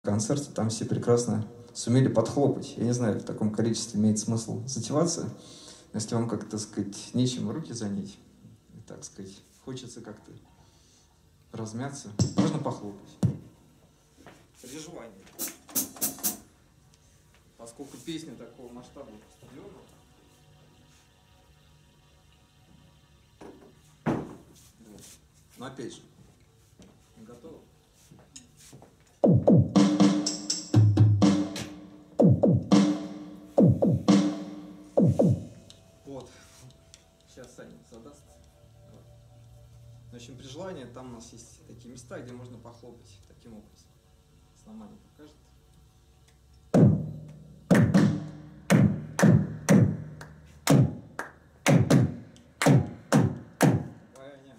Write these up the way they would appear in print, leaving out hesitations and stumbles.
концерте, там все прекрасно сумели подхлопать. Я не знаю, в таком количестве имеет смысл затеваться. Но если вам как-то, так сказать, нечем руки занять, так сказать, хочется как-то размяться, можно похлопать. При желании. Поскольку песня такого масштаба поступлена. Вот. Но опять же, готово? Вот. Сейчас Саня задаст. Вот. В общем, при желании там у нас есть такие места, где можно похлопать таким образом. Основание покажет. Ваня.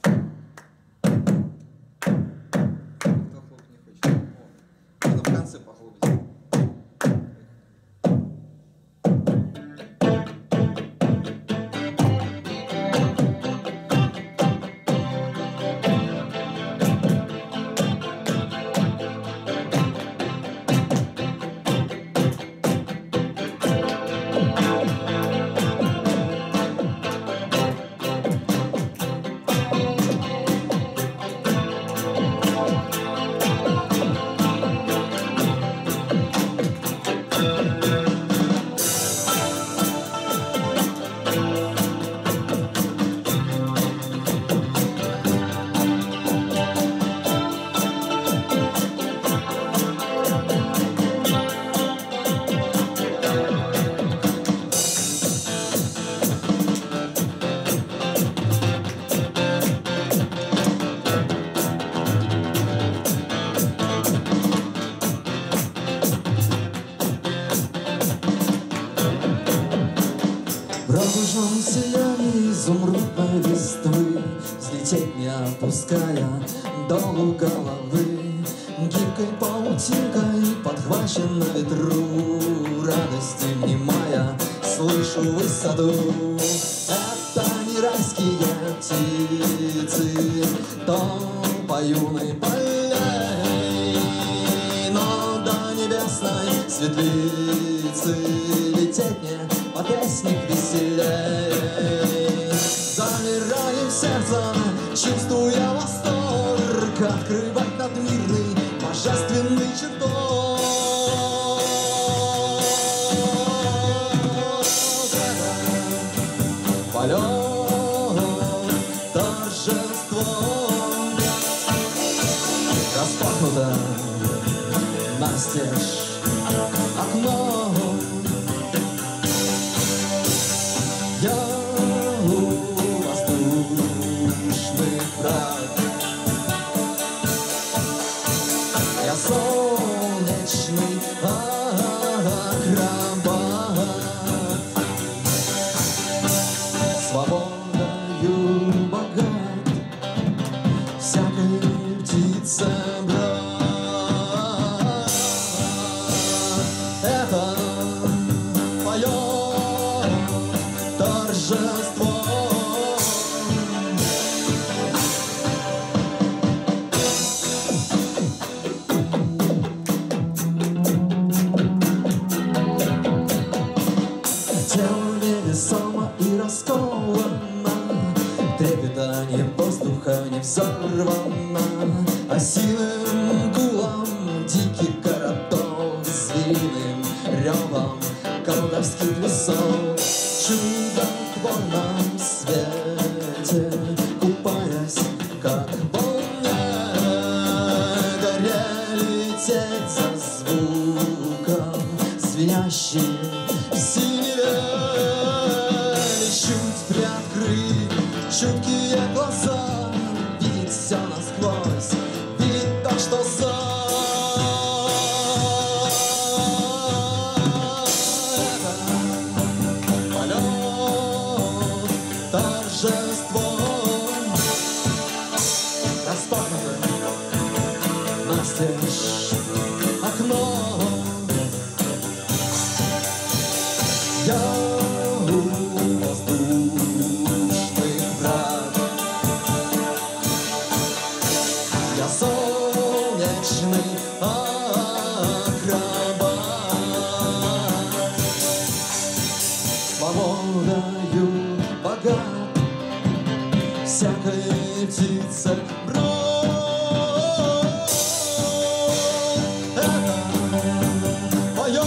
Кто хлопать не хочет? О. Можно в конце похлопать. В радужном сиянии изумрудной листвы взлететь не опуская долу головы, гибкой паутинкой подхвачен на ветру, радости внимая слышу в саду. Это не райские птицы, то по юной полей, но до небесной светлицы лететь мне по песне веселей. Замираем сердцем, чувствуя восторг, открывать надмирный божественный чертог. Полет, торжество, распахнуто настежь окно. Я воздушный враг, я солнечный акробат, свободою богат, всякой птице брат. Это поет торжество. Тело невесомо и расковано, трепетание воздуха не взорвано, а сильным гулом диких городов, звериным ревом колдовских лесов, в чудотворном свете купаясь, как в волне, горе лететь за звуком звенящим в синеве. Чуть приоткрыть чуткие глаза, видеть все насквозь, видеть то, что за. Полет, торжество, распахнуто настежь окно. Я воздушный враг, всякой птице бронь. Это мое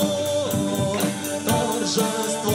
торжество.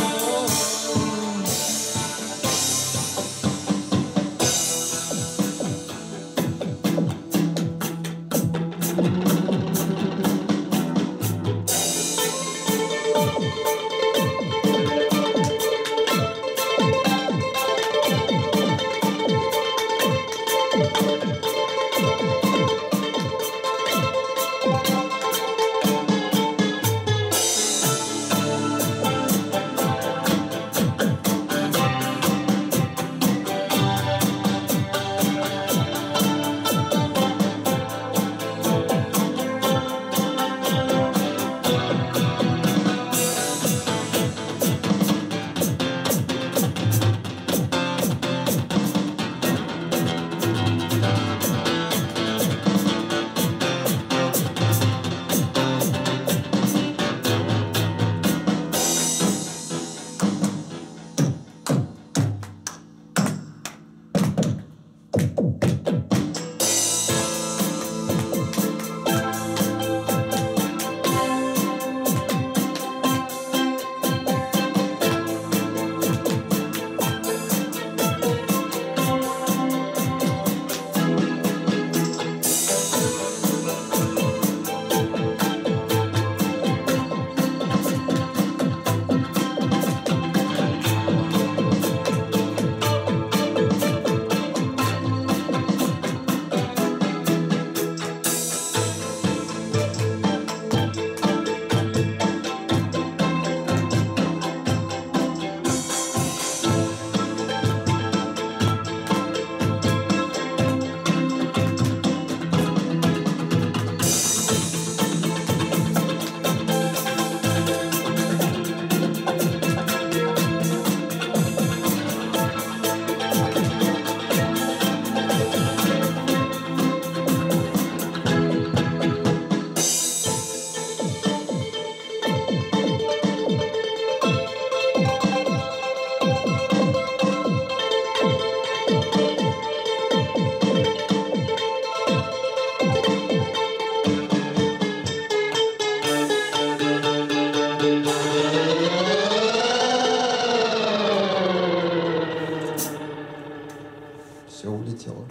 Все улетело.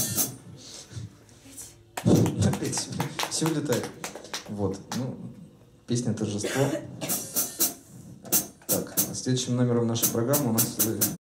Опять все улетает. Вот. Ну, песня «Торжество». Так, следующим номером нашей программы у нас